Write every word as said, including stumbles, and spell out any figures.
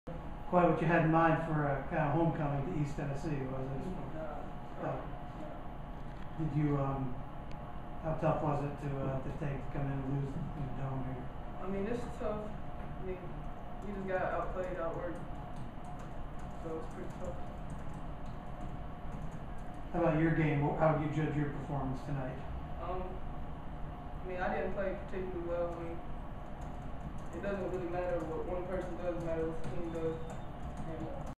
quite what you had in mind for a kind of homecoming to East Tennessee, was it? No. Uh, did you, um, how tough was it to, uh, to take to come in and lose in the dome here? I mean, it's tough. I mean, you just got outplayed, outworked. So it's pretty tough. How about your game? How would you judge your performance tonight? Um, I mean, I didn't play particularly well. I mean, it doesn't really matter what one person does, it matters what the team does. And